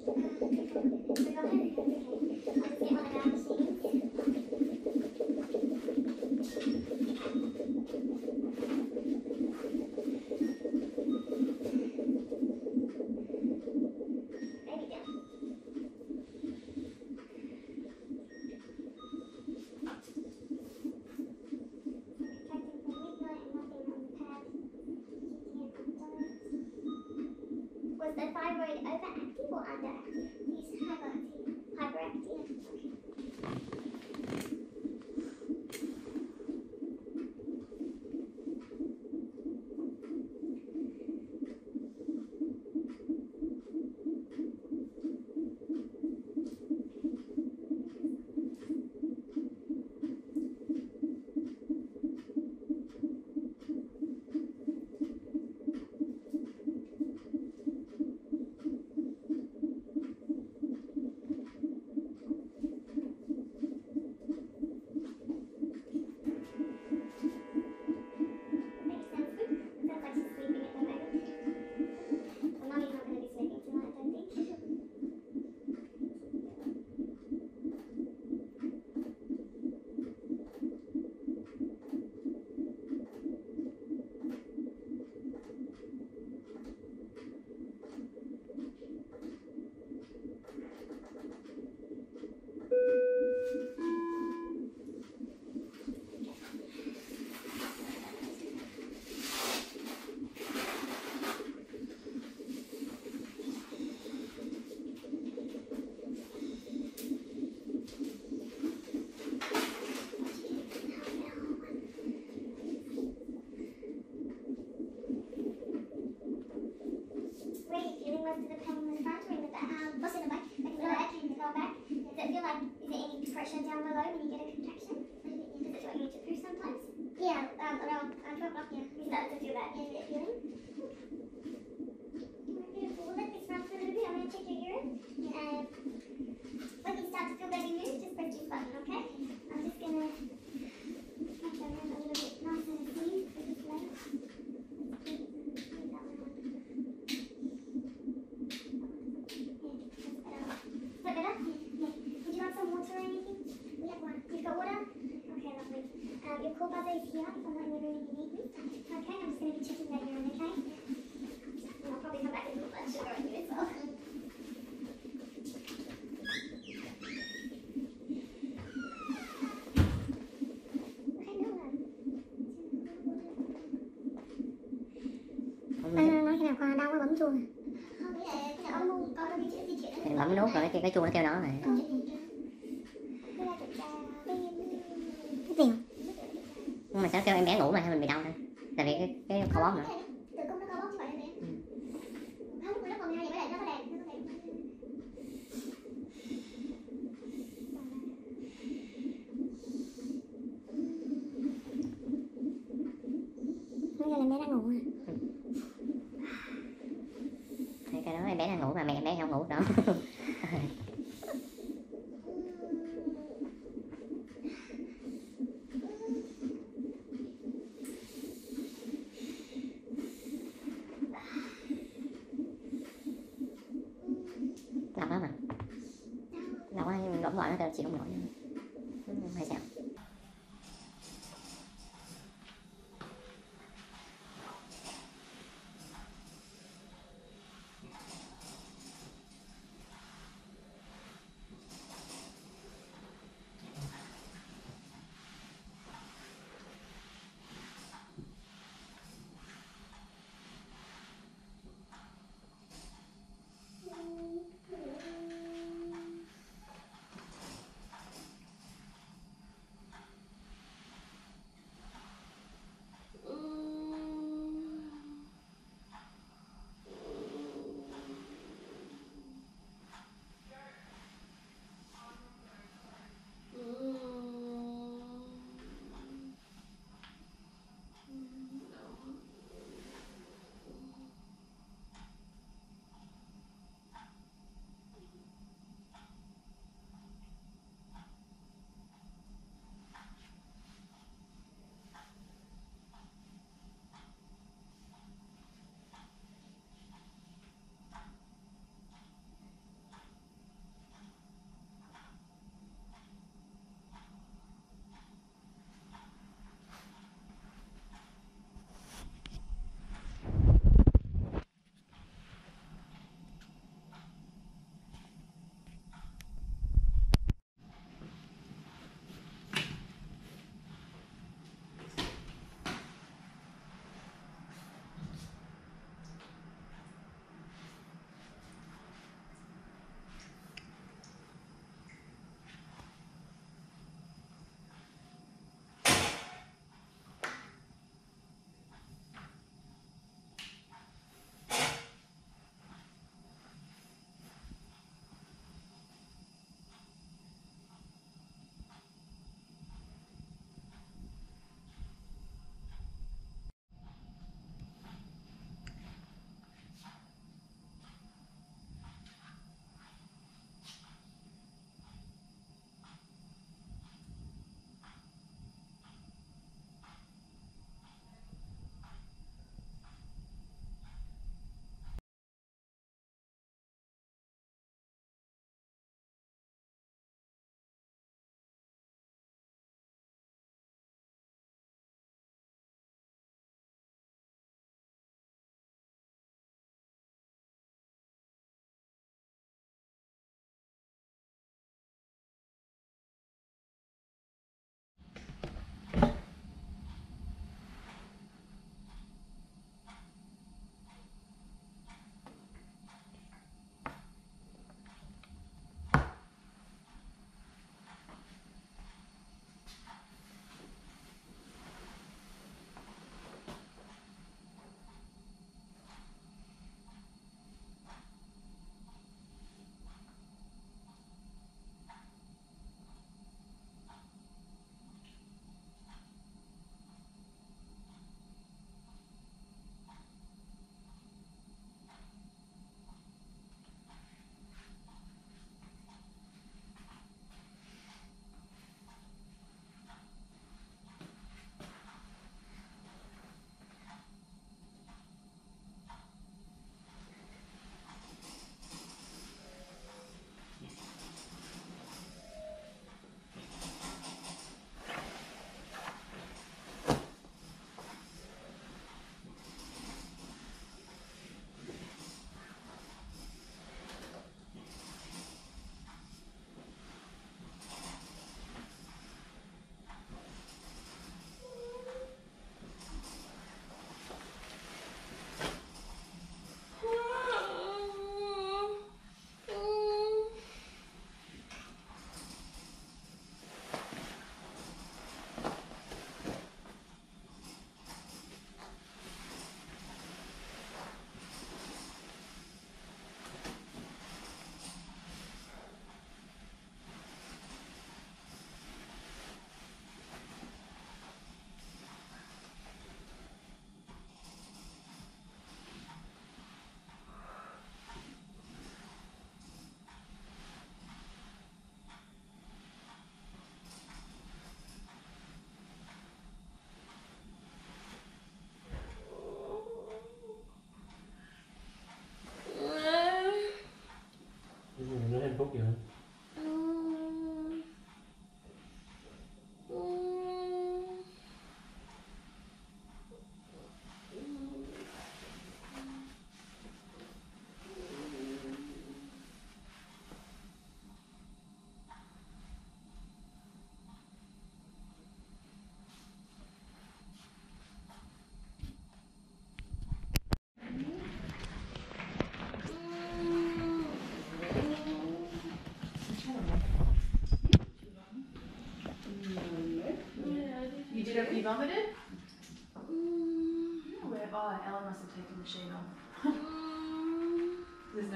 Was the thyroid overactive or underactive? He's hyperactive. Hyperactive. Pressure down below when you get a contraction? Does it feel like you need to push sometimes? Yeah, around 12 o'clock, yeah. You start to feel that feeling? Beautiful. We'll let this run for a little bit. I'm going to check your urine. When you start to feel baby move, just press this button, okay? I'm just going to make that run a little bit nicer and smooth for this leg. Your core buzzer is here if I'm not in the room and you need me. Okay, I'm just going to be checking that urine, okay? And I'll probably come back with a blood sugar on you as well. Nói khi nào con đau quá bấm chuông. Không, cái ông con có đi chuyện. Bấm nút rồi cái chuông nó kêu nó rồi. Nhưng mà sao kêu em bé ngủ mà hay mình bị đau thôi? Tại vì cái co bóp nữa. Tử cung nó co bóp như vậy nè. Không, nó còn ngay vậy nó có đèn, nó có đèn. Bây giờ em bé đang ngủ à? Thì cái đó em bé đang ngủ mà mẹ em bé không ngủ đó. Đau lắm à? Đau quá nhưng gõ gọi nó chịu không nổi hay sao?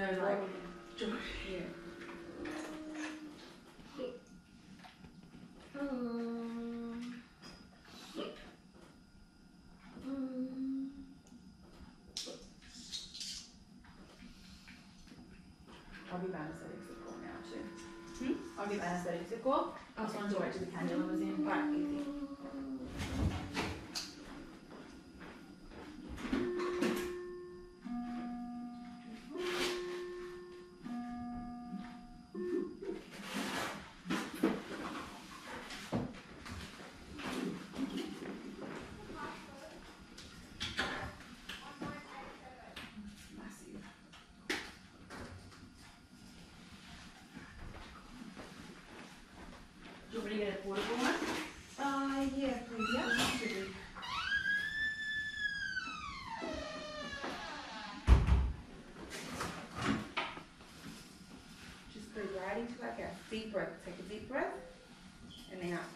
no like joy. Yeah. I'll give anaesthetics a call now too. I'll give anaesthetics a call. I'll just want to wait till the cannula was in. Right, easy. Massive. Do you want me to get a portable one? Yeah, please. Yeah. Just breathe right into that gas. Deep breath. Take a deep breath and out.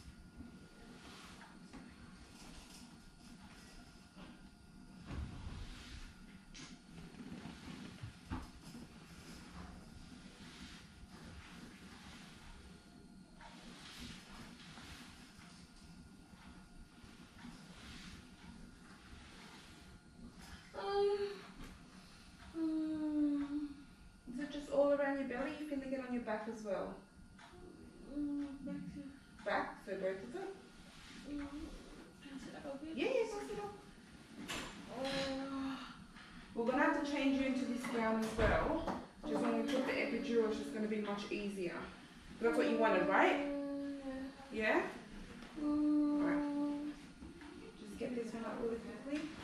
Is it just all around your belly? You feeling it on your back as well? Back, so both of them. Yeah, go sit up. We're gonna have to change you into this gown as well. Just when we put the epidural, it's just gonna be much easier. That's what you wanted, right? Yeah? Right. Just get this one up really quickly.